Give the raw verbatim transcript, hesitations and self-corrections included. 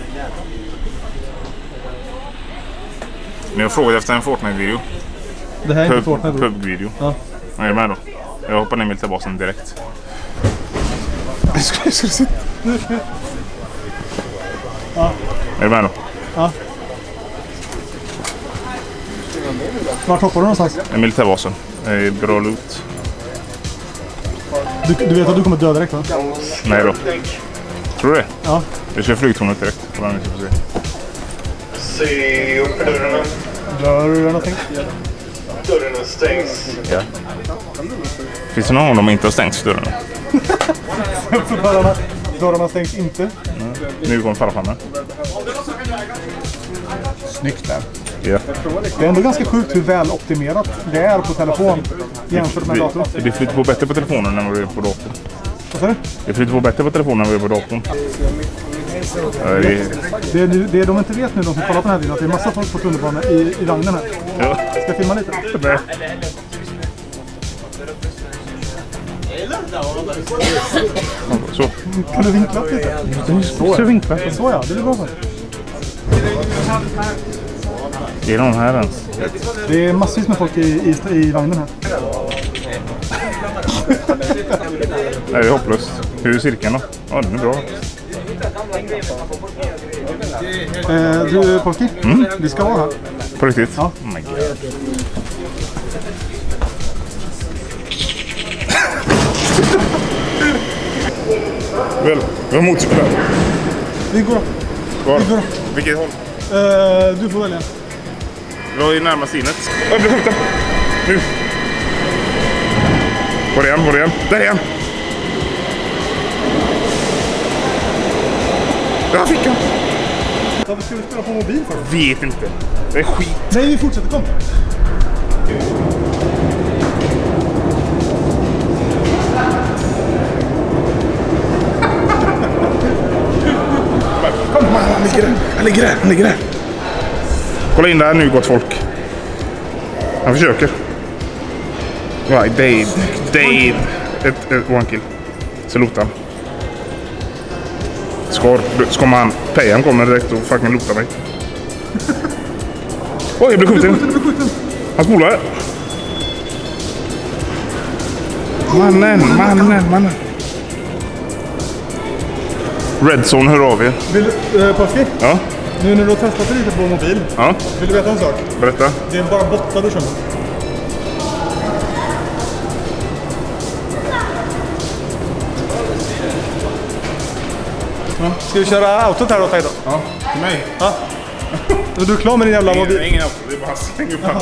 Ni har frågat efter en Fortnite-video. Det här är Pub, inte Fortnite. Pub-video. Ja. Är du med då? Jag hoppar ner i militärbasen direkt. Jag ska, jag ska sitta. Ja. Är du med då? Ja. Vart hoppar du någonstans? I militärbasen. Det är bra loot. Du, du vet att du kommer dö direkt, va? Nej då. Tror du det? Ja. Jag kör flygtornet direkt. På den vi ska få se. Se upp dörrarna. Dör du någonting? Dörrarna stängs. Ja. Finns det någon av dem inte har stängt dörrarna? dörrarna, dörrarna stängs inte. Mm. Nu kommer farfarna. Snyggt där. Ja. Det är ändå ganska sjukt hur väl optimerat det är på telefon jämfört med datorn. Det flyter på bättre på telefonen än vad det är på datorn. Vad sa du? Det flyter på bättre på telefonen än vad det är på datorn. Ja, det, är... det, det de inte vet nu, de som kollar på den här videon, att det är massa folk på tunnelbanan i, i vagnen här. Ja. Ska jag filma lite? Nej. Så. Kan du vinkla lite? Så, så vinkla. Så ja, det är bra så. Det är någon här ens. Det är massvis med folk i, i, i vagnen här. Nej, det är hopplöst. Hur är cirkeln då? Ja, den är bra. Eh, du, Polski? Mm. Vi ska vara här. På riktigt? Ja. Oh my God. Väl, vi har motorcykel här. Vi går. Var? Vi går. Vilket håll? Eh, du får välja. Vi var i närmast innet. Jag blir skjuten. Nu. Var är han? Var är han? Där är han. Där fick han. Varför ska vi spela på mobil för? Vet inte. Det är skit. Nej, vi fortsätter. Kom. Kom, han ligger där. Han ligger där. Han ligger där. Kolla in där nu, gott folk. Han försöker. Right, Dave. Dave. Ett, ett one kill. Så lotar han. Skar. Ska han. Pejan kommer direkt och fucking lotar mig. Oj, jag blev skjuten. Han spolar. Mannen, mannen, mannen. Redzone, hör av er. Vill du, eh, Polski? Ja. Nu när du har testat lite på mobil. Ja. Vill du veta en sak? Berätta. Det är bara bottar du känner. Ja. Ska vi köra autot här åt dig då? Ja, till mig. Ja. Är du klar med din jävla mobil? Ingen, ingen auto, det är bara släng upp han.